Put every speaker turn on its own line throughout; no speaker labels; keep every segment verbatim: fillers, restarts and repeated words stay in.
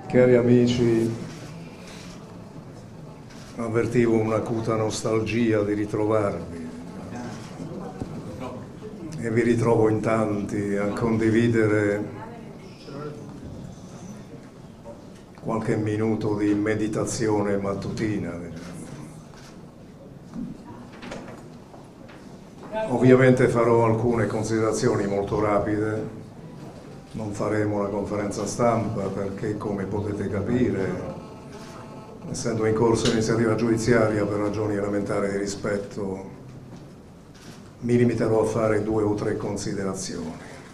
Cari amici, avvertivo un'acuta nostalgia di ritrovarvi e vi ritrovo in tanti a condividere qualche minuto di meditazione mattutina. Ovviamente farò alcune considerazioni molto rapide. Non faremo una conferenza stampa perché, come potete capire, essendo in corso iniziativa giudiziaria per ragioni elementari di rispetto, mi limiterò a fare due o tre considerazioni.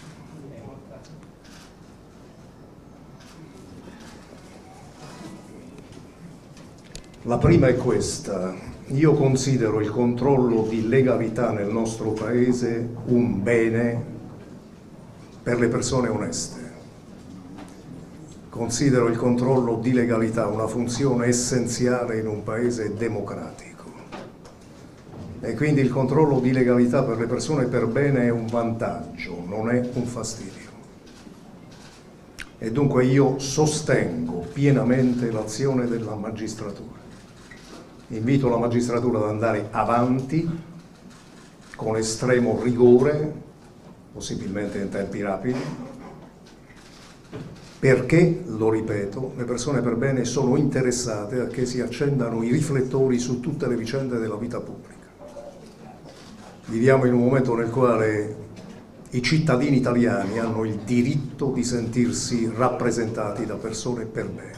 La prima è questa: io considero il controllo di legalità nel nostro Paese un bene per le persone oneste. Considero il controllo di legalità una funzione essenziale in un Paese democratico. E quindi il controllo di legalità per le persone per bene è un vantaggio, non è un fastidio. E dunque io sostengo pienamente l'azione della magistratura. Invito la magistratura ad andare avanti con estremo rigore, possibilmente in tempi rapidi, perché, lo ripeto, le persone per bene sono interessate a che si accendano i riflettori su tutte le vicende della vita pubblica. Viviamo in un momento nel quale i cittadini italiani hanno il diritto di sentirsi rappresentati da persone per bene.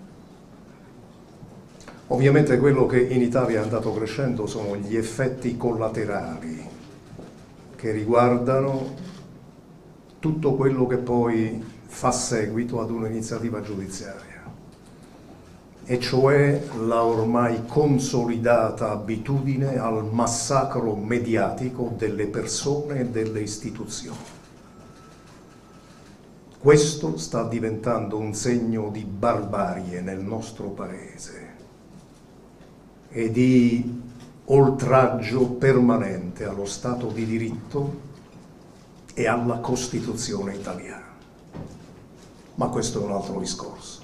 Ovviamente quello che in Italia è andato crescendo sono gli effetti collaterali che riguardano tutto quello che poi fa seguito ad un'iniziativa giudiziaria, e cioè la ormai consolidata abitudine al massacro mediatico delle persone e delle istituzioni. Questo sta diventando un segno di barbarie nel nostro Paese e di oltraggio permanente allo Stato di diritto e alla Costituzione italiana. Ma questo è un altro discorso.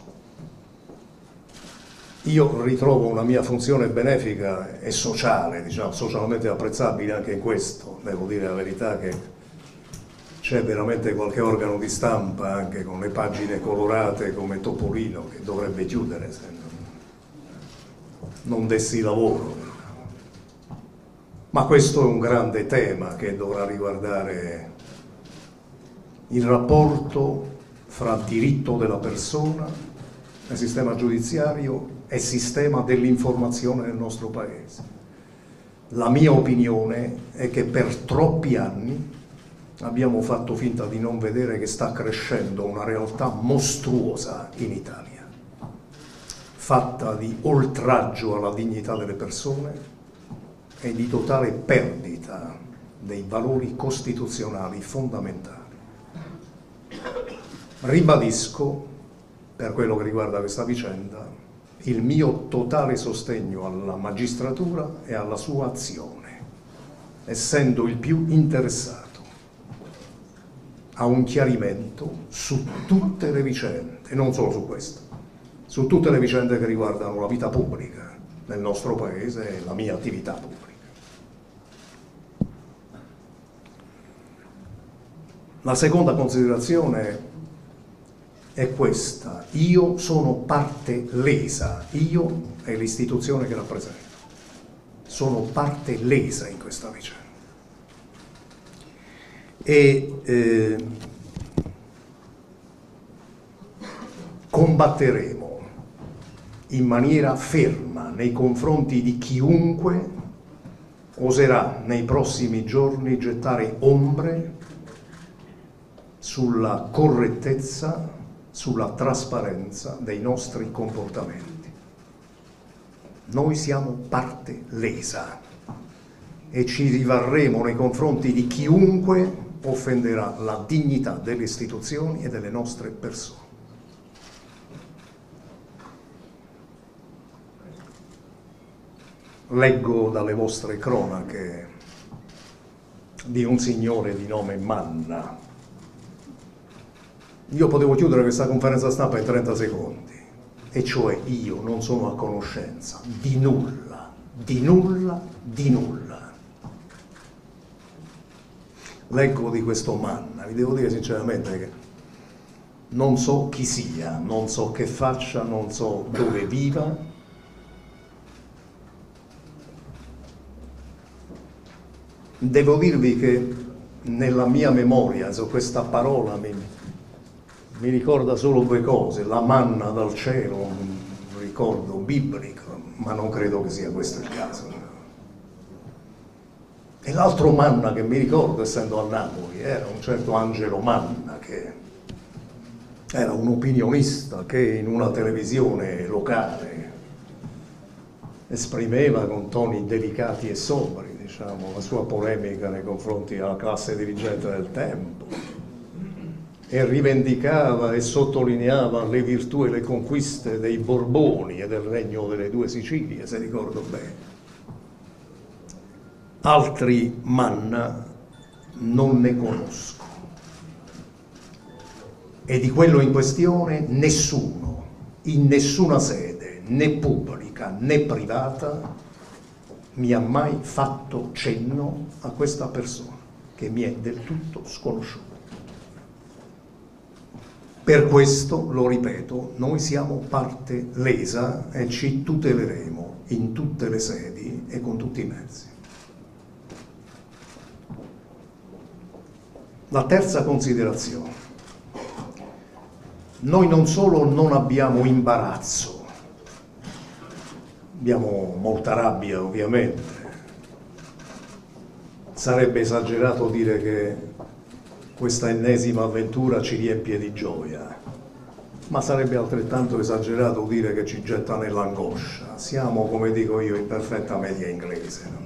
Io ritrovo una mia funzione benefica e sociale, diciamo, socialmente apprezzabile anche in questo. Devo dire la verità che c'è veramente qualche organo di stampa, anche con le pagine colorate come Topolino, che dovrebbe chiudere se non dessi lavoro. Ma questo è un grande tema che dovrà riguardare il rapporto fra diritto della persona e sistema giudiziario e sistema dell'informazione nel nostro Paese. La mia opinione è che per troppi anni abbiamo fatto finta di non vedere che sta crescendo una realtà mostruosa in Italia, fatta di oltraggio alla dignità delle persone e di totale perdita dei valori costituzionali fondamentali. Ribadisco, per quello che riguarda questa vicenda, il mio totale sostegno alla magistratura e alla sua azione, essendo il più interessato a un chiarimento su tutte le vicende, e non solo su questo, su tutte le vicende che riguardano la vita pubblica nel nostro Paese e la mia attività pubblica. La seconda considerazione è questa: io sono parte lesa, io e l'istituzione che rappresento, sono parte lesa in questa vicenda. E eh, combatteremo in maniera ferma nei confronti di chiunque oserà nei prossimi giorni gettare ombre sulla correttezza, sulla trasparenza dei nostri comportamenti. Noi siamo parte lesa e ci rivarremo nei confronti di chiunque offenderà la dignità delle istituzioni e delle nostre persone. Leggo dalle vostre cronache di un signore di nome Manna. Io potevo chiudere questa conferenza stampa in trenta secondi. e cioè io non sono a conoscenza di nulla, di nulla, di nulla. Leggo di questo Manna, vi devo dire sinceramente che non so chi sia, non so che faccia, non so dove viva. Devo dirvi che nella mia memoria, su questa parola mi, mi ricorda solo due cose: la manna dal cielo, un ricordo biblico, ma non credo che sia questo il caso. E l'altro Manna che mi ricordo, essendo a Napoli, era un certo Angelo Manna, che era un opinionista che in una televisione locale esprimeva con toni delicati e sobri, diciamo, la sua polemica nei confronti della classe dirigente del tempo, e rivendicava e sottolineava le virtù e le conquiste dei Borboni e del regno delle due Sicilie, se ricordo bene. Altri Manna non ne conosco, e di quello in questione nessuno, in nessuna sede, né pubblica né privata, mi ha mai fatto cenno a questa persona, che mi è del tutto sconosciuta. Per questo, lo ripeto, noi siamo parte lesa e ci tuteleremo in tutte le sedi e con tutti i mezzi. La terza considerazione: noi non solo non abbiamo imbarazzo, abbiamo molta rabbia ovviamente, sarebbe esagerato dire che questa ennesima avventura ci riempie di gioia, ma sarebbe altrettanto esagerato dire che ci getta nell'angoscia. Siamo, come dico io, in perfetta media inglese.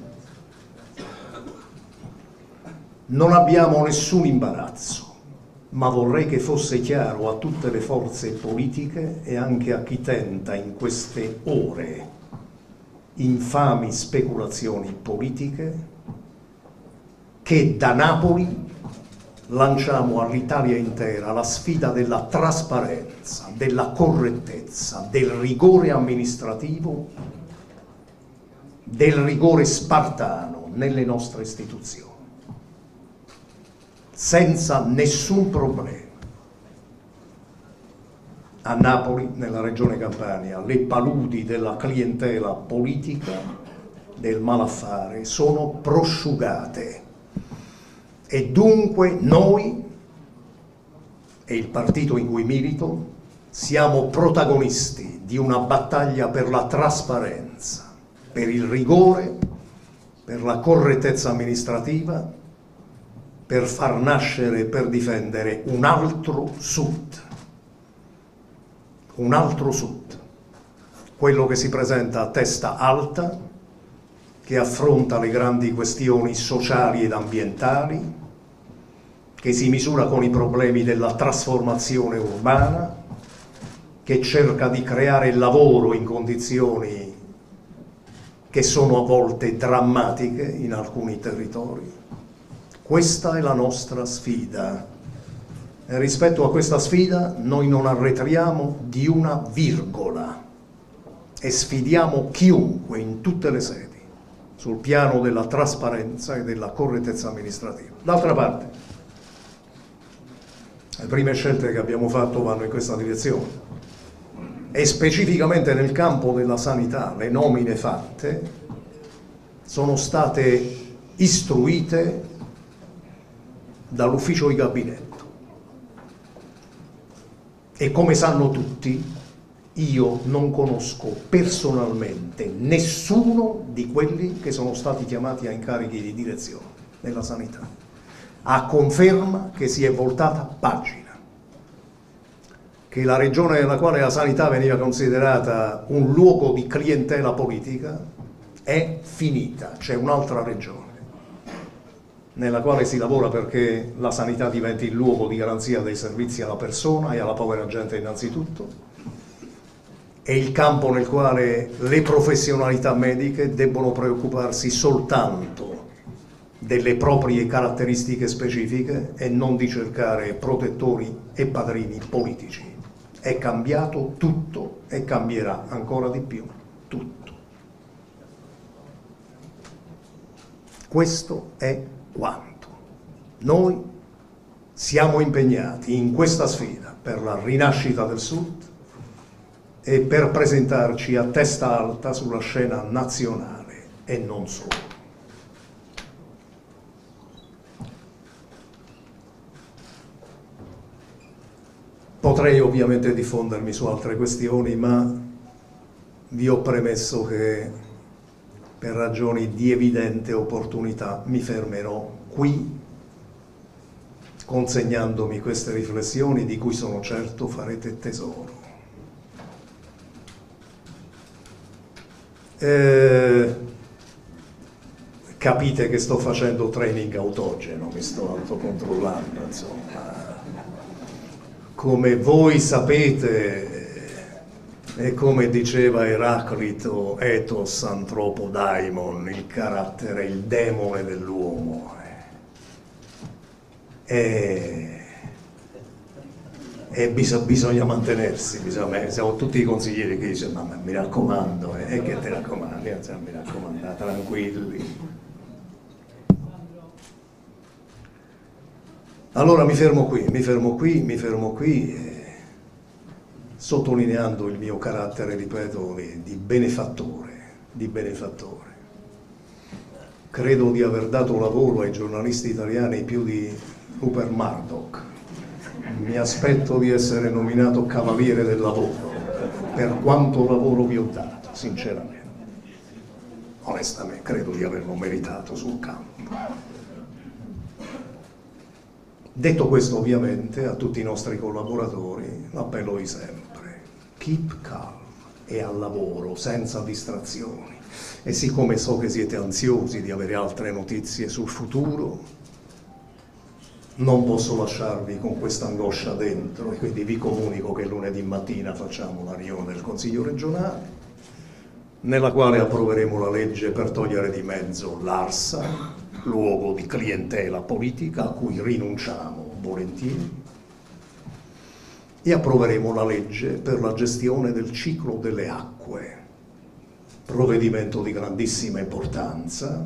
Non abbiamo nessun imbarazzo, ma vorrei che fosse chiaro a tutte le forze politiche e anche a chi tenta in queste ore infami speculazioni politiche che da Napoli lanciamo all'Italia intera la sfida della trasparenza, della correttezza, del rigore amministrativo, del rigore spartano nelle nostre istituzioni, senza nessun problema. A Napoli, nella regione Campania, le paludi della clientela politica, del malaffare, sono prosciugate, e dunque noi e il partito in cui milito siamo protagonisti di una battaglia per la trasparenza, per il rigore, per la correttezza amministrativa, per far nascere e per difendere un altro Sud, un altro Sud, quello che si presenta a testa alta, che affronta le grandi questioni sociali ed ambientali, che si misura con i problemi della trasformazione urbana, che cerca di creare lavoro in condizioni che sono a volte drammatiche in alcuni territori. Questa è la nostra sfida, e rispetto a questa sfida noi non arretriamo di una virgola e sfidiamo chiunque in tutte le sedi sul piano della trasparenza e della correttezza amministrativa. D'altra parte, le prime scelte che abbiamo fatto vanno in questa direzione, e specificamente nel campo della sanità le nomine fatte sono state istruite dall'ufficio di gabinetto, e come sanno tutti io non conosco personalmente nessuno di quelli che sono stati chiamati a incarichi di direzione nella sanità, a conferma che si è voltata pagina, che la regione nella quale la sanità veniva considerata un luogo di clientela politica è finita. C'è un'altra regione nella quale si lavora perché la sanità diventi il luogo di garanzia dei servizi alla persona e alla povera gente innanzitutto, è il campo nel quale le professionalità mediche debbono preoccuparsi soltanto delle proprie caratteristiche specifiche e non di cercare protettori e padrini politici. È cambiato tutto e cambierà ancora di più tutto. Questo è quanto. Noi siamo impegnati in questa sfida per la rinascita del Sud e per presentarci a testa alta sulla scena nazionale e non solo. Potrei ovviamente diffondermi su altre questioni, ma vi ho premesso che per ragioni di evidente opportunità mi fermerò qui, consegnandomi queste riflessioni di cui sono certo farete tesoro. Eh, capite che sto facendo training autogeno, mi sto autocontrollando, insomma. Come voi sapete, e come diceva Eraclito, ethos anthropodaimon, il carattere, il demone dell'uomo. E, e bis, bisogna mantenersi, bisogna, siamo tutti i consiglieri che dicono, mamma mi raccomando, e eh, che ti raccomandi, mi raccomando, tranquilli. Allora mi fermo qui, mi fermo qui, mi fermo qui, eh, sottolineando il mio carattere, ripeto, di, di benefattore, di benefattore. Credo di aver dato lavoro ai giornalisti italiani più di Rupert Murdoch. Mi aspetto di essere nominato Cavaliere del Lavoro, per quanto lavoro vi ho dato, sinceramente. Onestamente, credo di averlo meritato sul campo. Detto questo, ovviamente, a tutti i nostri collaboratori, l'appello di sempre: keep calm e al lavoro, senza distrazioni. E siccome so che siete ansiosi di avere altre notizie sul futuro, non posso lasciarvi con questa angoscia dentro, e quindi vi comunico che lunedì mattina facciamo la riunione del Consiglio regionale, nella quale approveremo la legge per togliere di mezzo l'ARSA, luogo di clientela politica a cui rinunciamo volentieri, e approveremo la legge per la gestione del ciclo delle acque, provvedimento di grandissima importanza,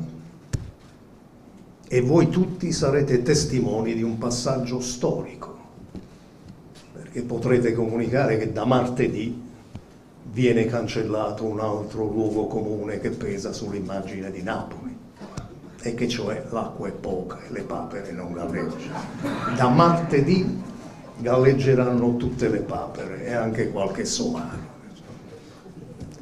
e voi tutti sarete testimoni di un passaggio storico, perché potrete comunicare che da martedì viene cancellato un altro luogo comune che pesa sull'immagine di Napoli, e che cioè l'acqua è poca e le papere non galleggiano. Da martedì galleggeranno tutte le papere e anche qualche somaro.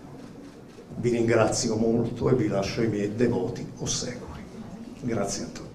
Vi ringrazio molto e vi lascio i miei devoti ossequi. Grazie a tutti.